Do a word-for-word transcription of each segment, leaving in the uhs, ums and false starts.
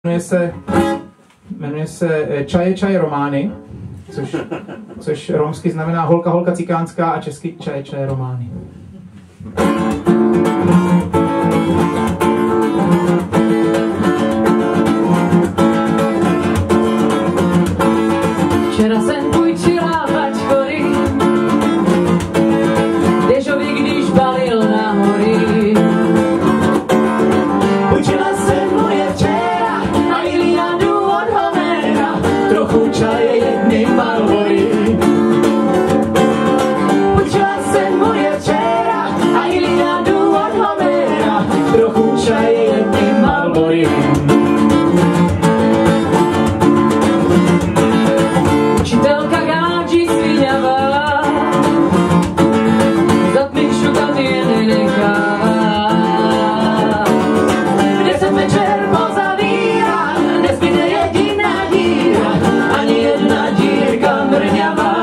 Jmenuje se, jmenuje se Čaje Čaje Romány, což, což romsky znamená holka holka cikánská a česky Čaje Čaje Romány. Včera jsem půjčila bačkory Dežovi, když balil na hory. Půjčila jsem mu je včera a Iliadu od Homera, trochu čaje jedny Marlbory. Půjčila jsem mu je včera a Iliadu od Homera, trochu čaje jedny Marlbory. Učitelka gáčí svíňavá, za tmy šukat je nenechá. V deset večer pozavírá, nezbyde jediná díra, ani jedna dírka mrňavá.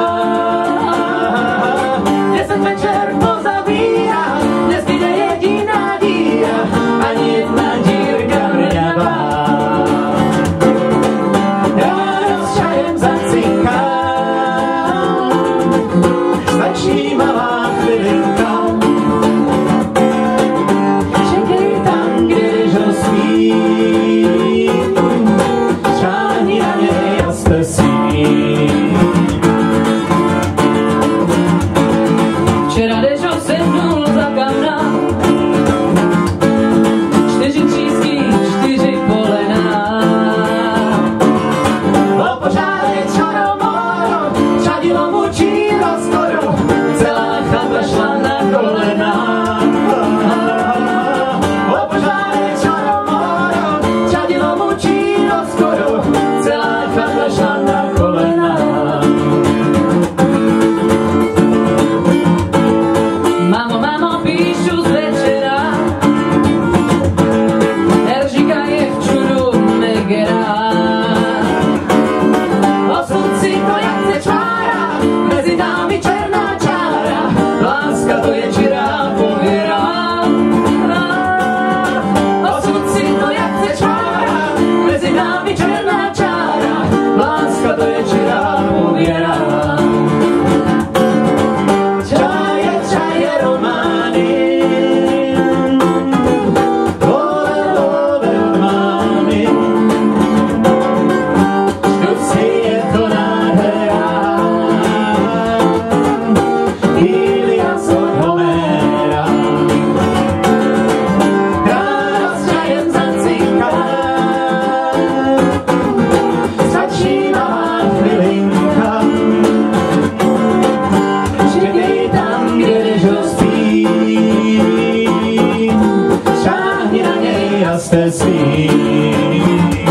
V deset večer pozavírá, nezbyde jediná díra, ani jedna dírka mrňavá. Ráno s čajem zacinkám, stačí malá chvilinka. Čekej tam, když ho spí, šáhni na něj a jste svý. Včera Dežo sednul za kamna, čtyři třísky, čtyři polena. O požádek čaromoro, čadilo mu číro skoro, celá chata šla na kolena. O požádek čaromoro, čadilo mu číro skoro, celá chata šla na kolena. Mamo, mamo, píšu z večera, Eržika je v čudu negerá. Osud si to jak se čára, mezi námi černá čára, láska to je čirá pověra. Osud si to jak se čára, mezi námi černá čára, láska to je čirá pověra. Čaje, čaje romány, vole, vole romány, štuci je to nádhera, Ilias od Homera. Ráno s čajem zacinká, stačí malá chvilinka. Čekej tam, kde Dežo spí, šáhni na něj a jste svý.